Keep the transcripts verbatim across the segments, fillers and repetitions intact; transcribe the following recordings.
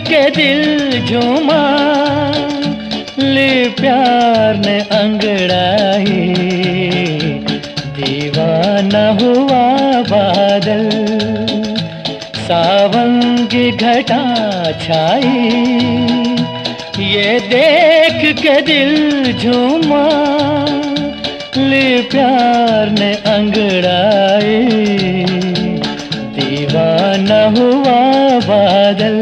के दिल झूमा, ले प्यार ने अंगड़ाई, दीवाना हुआ बादल, सावन की घटा छाई, ये देख के दिल झूमा, ले प्यार ने अंगड़ाई, दीवाना हुआ बादल।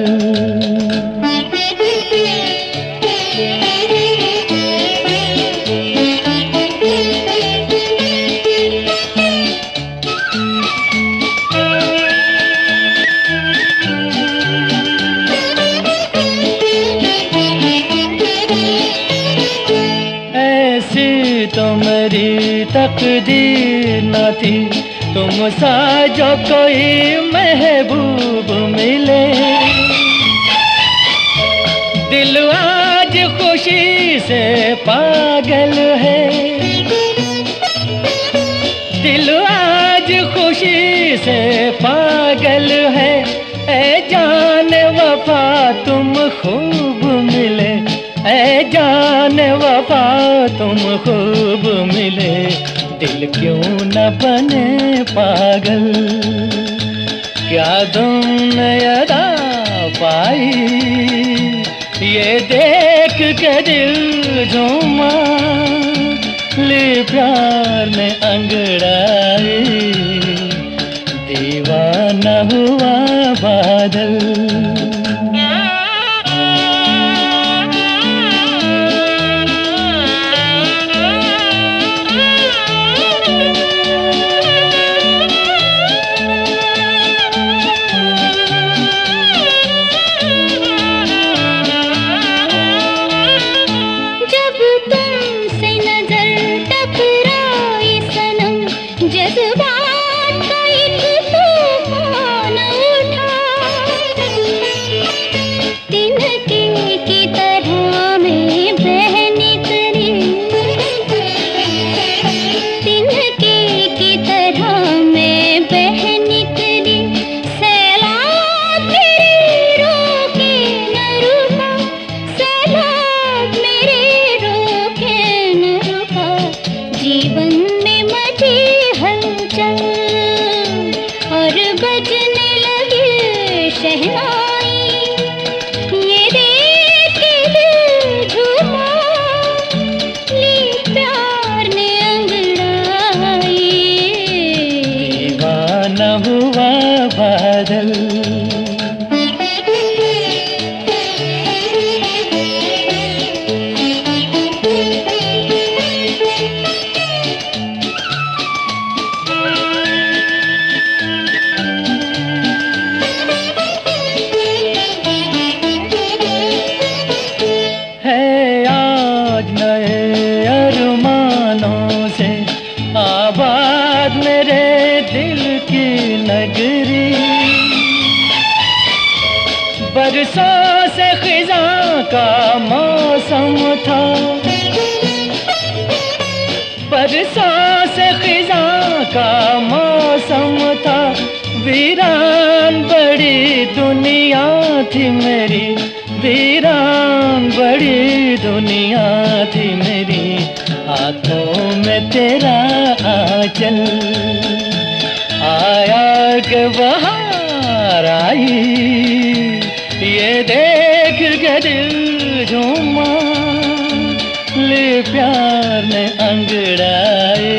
ऐसी तो मेरी तकदीर न थी, तुम सा जो कोई महबूब मिले। दिल आज खुशी से पागल है, दिल आज खुशी से पागल है। ऐ जान वफा तुम खूब मिले, ऐ जान वफा तुम खूब मिले। दिल क्यों न बने पागल, क्या तुमने अदा पाई, ये देख के दिल झूमा, ले प्यार ने अंगड़ाई, दीवाना हुआ बादल। हुआ बादल। है आज नए अरमानों से आबाद मेरे दिल की नगरी, बरसों से खिज़ां का मौसम था, बरसों से खिज़ां का मौसम था। वीरान बड़ी दुनिया थी मेरी, वीरान बड़ी दुनिया थी मेरी। हाथों में तेरा आंचल आया के बहार आई, ये देख के दिल झूमा, ले प्यार ने अंगड़ाई,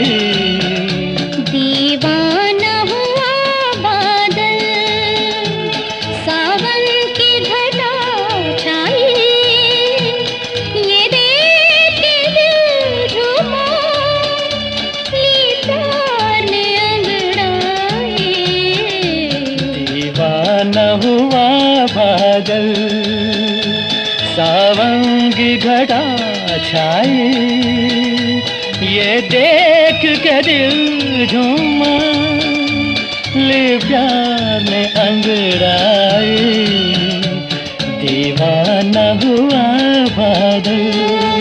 दीवाना हुआ बादल, सावन की घटा छाई, ये देख के दिल झूमा, ले प्यार ने अंगड़ाई, दीवाना हुआ बादल, सावन की घटा छाई, ये देख के दिल झूमा, ले प्यार ने अंगड़ाई, दीवाना हुआ बादल।